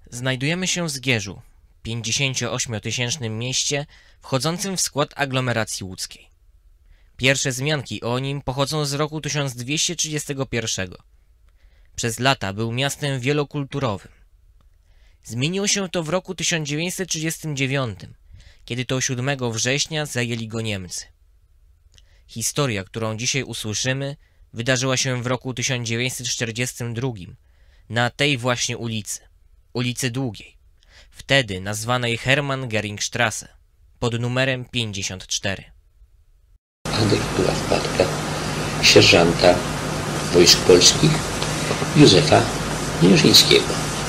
Znajdujemy się w Zgierzu, 58-tysięcznym mieście wchodzącym w skład aglomeracji łódzkiej. Pierwsze wzmianki o nim pochodzą z roku 1231. Przez lata był miastem wielokulturowym. Zmieniło się to w roku 1939, kiedy to 7 września zajęli go Niemcy. Historia, którą dzisiaj usłyszymy, wydarzyła się w roku 1942 na tej właśnie ulicy Długiej, wtedy nazwanej Hermann-Göring-Straße, pod numerem 54. Adek była wpadka sierżanta wojsk polskich Józefa Mierzyńskiego,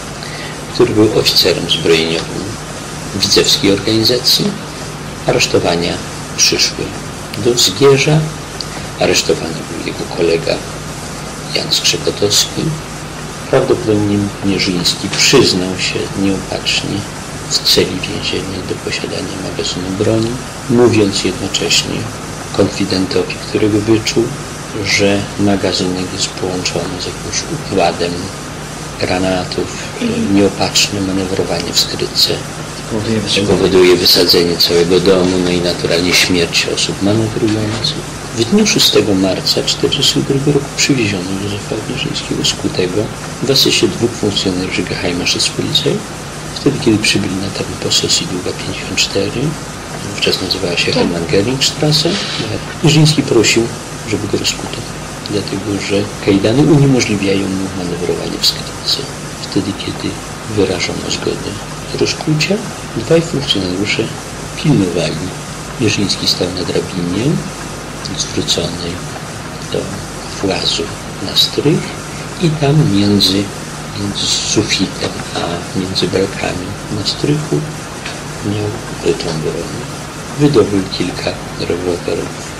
który był oficerem zbrojeniowym widzewskiej organizacji. Aresztowania przyszły do Zgierza. Aresztowany był jego kolega Jan Skrzepotowski. Prawdopodobnie Mierzyński przyznał się nieopatrznie w celi więziennej do posiadania magazynu broni, mówiąc jednocześnie konfidentowi, którego wyczuł, że magazynek jest połączony z jakimś układem granatów, nieopatrzne manewrowanie w skrytce powoduje wysadzenie całego domu, no i naturalnie śmierć osób manewrujących. W dniu 6 marca 1942 roku przywieziono Józefa Mierzyńskiego z Kutego w asyście 2 funkcjonariuszy Geheimschutzpolizei. Wtedy, kiedy przybyli na teren posesji Długa 54, wówczas nazywała się Hermann-Göring-Straße, Mierzyński prosił, żeby go rozkuto, dlatego że kajdany uniemożliwiają mu manewrowanie w skrytce. Wtedy, kiedy wyrażono zgodę rozkucia, 2 funkcjonariusze pilnowali. Mierzyński stał na drabinie zwróconej do włazu na strych i tam między sufitem a między belkami na strychu miał ukrytą broń. Wydobył kilka rewolwerów.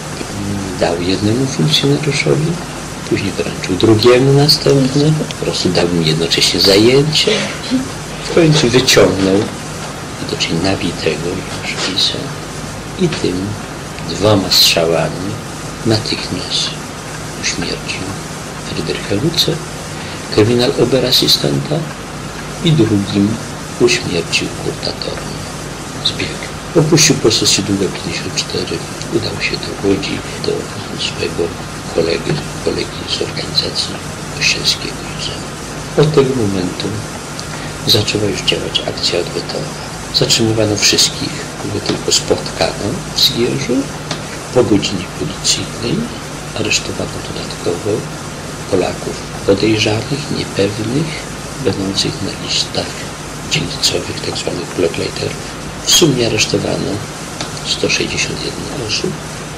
Dał jednemu funkcjonariuszowi, później wręczył drugiemu następny, po prostu dał mu jednocześnie zajęcie. W końcu wyciągnął widocznie nabitego już pisa i tym 2 strzałami natychmiast uśmiercił Fryderycha Lucę, kryminal oberassystenta, i drugim uśmiercił Kurta Torna. Zbiegł. Opuścił posesję Długa 54, udał się do Łodzi, do swojego kolegi z organizacji kościelskiego Józefa. Od tego momentu zaczęła już działać akcja odwetowa. Zatrzymywano wszystkich, kogo tylko spotkano w Zgierzu. Po godzinie policyjnej aresztowano dodatkowo Polaków podejrzanych, niepewnych, będących na listach dzielnicowych, tzw. blockleiterów. W sumie aresztowano 161 osób,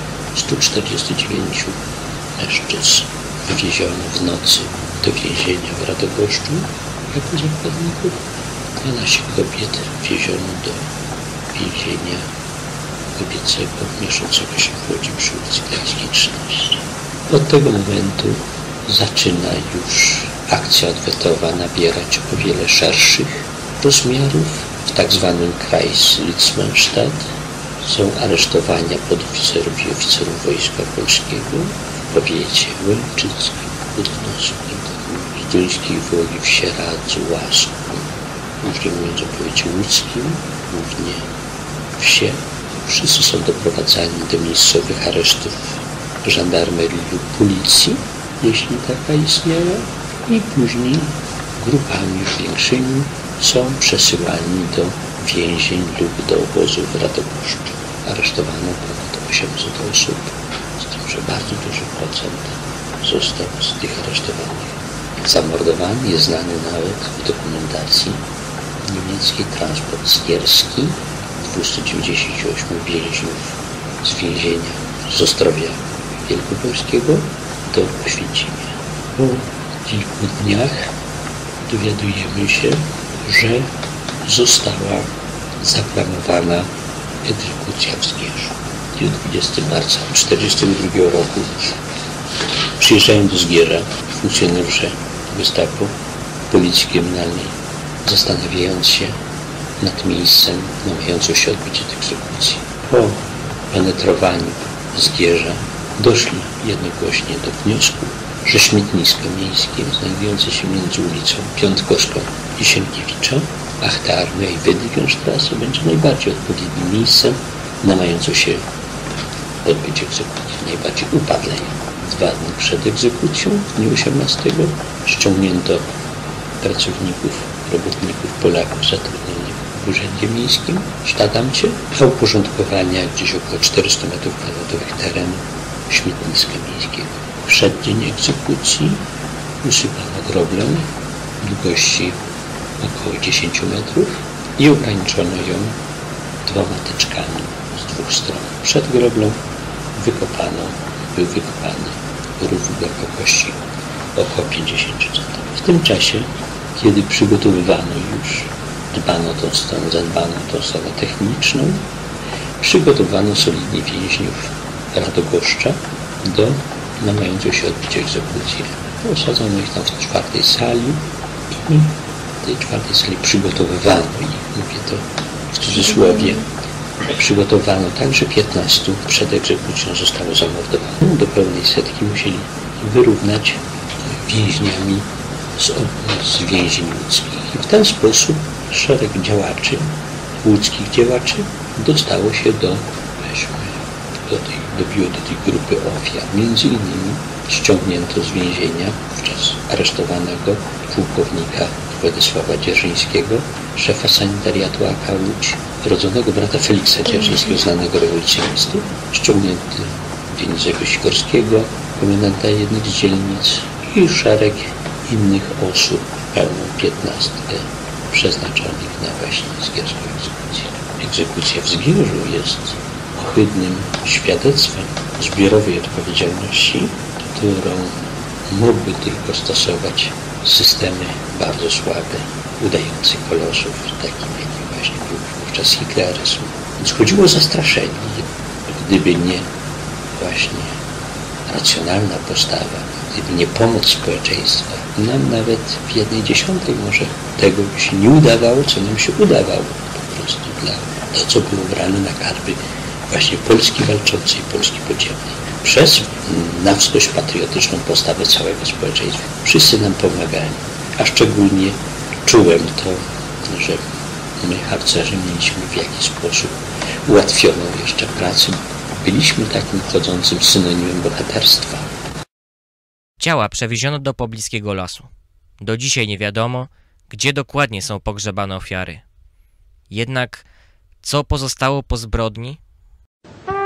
149 mężczyzn wywieziono w nocy do więzienia w Radogoszczu jako zakładników. 12 kobiet wieziono do więzienia kobiecego mieszczącego się w Łodzi przy ulicy Gdańskiej 13. Od tego momentu zaczyna już akcja odwetowa nabierać o wiele szerszych rozmiarów. W tak zwanym Kreis-Litzmannstadt są aresztowania podoficerów i oficerów wojska polskiego w powiecie łęczyckim, budnoskim, z Duńskiej Woli, w Sieradzu, Łasku, głównie mówiąc o powiecie łódzkim, głównie wsie. Wszyscy są doprowadzani do miejscowych aresztów żandarmerii lub policji, jeśli taka istniała, i później grupami już większymi są przesyłani do więzień lub do obozów w Radogoszczu. Aresztowano ponad 800 osób, z tym, że bardzo duży procent został z tych aresztowanych zamordowany. Jest znany nawet w dokumentacji niemieckiej transport zgierski 298 więźniów z więzienia z Ostrowia Wielkopolskiego do Oświęcimia. Po kilku dniach dowiadujemy się, że została zaplanowana egzekucja w Zgierzu. W dniu 20 marca 1942 roku przyjeżdżają do Zgierza funkcjonariusze Gestapo, Policji Kryminalnej, zastanawiając się nad miejscem, na mającą się odbyć egzekucji. Po penetrowaniu Zgierza doszli jednogłośnie do wniosku, że śmietnisko miejskie znajdujące się między ulicą Piątkowską i Sienkiewicza, ach ta Armia i Wedygenstrasse będzie najbardziej odpowiednim miejscem na mającą się odbyć egzekucję, najbardziej upadlej. 2 dni przed egzekucją, w dniu 18, ściągnięto pracowników, robotników, Polaków zatrudnionych w Urzędzie Miejskim w Sztadamcie, a uporządkowania gdzieś około 400 m2 terenu śmietniska miejskiego. W przeddzień egzekucji usypano groblę długości około 10 metrów i ograniczono ją 2 tyczkami z 2 stron. Przed groblą był wykopany rów głębokości około 50 cm. W tym czasie, kiedy przygotowywano już, zadbano tą stronę techniczną, przygotowano solidnie więźniów Radogoszcza na mającą się odbyć egzekucję. Osadzono ich tam w 4. sali i w tej 4. sali przygotowywano ich, mówię to w cudzysłowie, przygotowano tak, że 15 przed egzekucją zostało zamordowanych. Do pełnej setki musieli wyrównać więźniami z więzień łódzkich. I w ten sposób szereg działaczy, łódzkich działaczy, dostało się do tej grupy ofiar. Między innymi ściągnięto z więzienia wówczas aresztowanego pułkownika Władysława Dzierżyńskiego, szefa sanitariatu AK Łódź, rodzonego brata Feliksa Dzierżyńskiego, znanego rewolucjonisty, ściągnięty Wieniczego Sikorskiego, komendanta jednych z dzielnic i szereg innych osób, pełną 15 przeznaczonych na właśnie zgierską egzekucję. Egzekucja w Zgierzu jest ohydnym świadectwem zbiorowej odpowiedzialności, którą mógłby tylko stosować systemy bardzo słabe, udające kolosów, takim jakim właśnie był wówczas hitleryzm. Więc chodziło o zastraszenie. Gdyby nie właśnie racjonalna postawa, gdyby nie pomoc społeczeństwa, nam nawet w 1/10 może tego by się nie udawało, co nam się udawało po prostu dla to, co było brane na karby właśnie Polski walczącej, Polski podziemnej. Przez na wskroś patriotyczną postawę całego społeczeństwa. Wszyscy nam pomagali, a szczególnie czułem to, że my, harcerze, mieliśmy w jakiś sposób ułatwioną jeszcze pracę. Byliśmy takim chodzącym synonimem bohaterstwa. Ciała przewieziono do pobliskiego lasu. Do dzisiaj nie wiadomo, gdzie dokładnie są pogrzebane ofiary. Jednak co pozostało po zbrodni?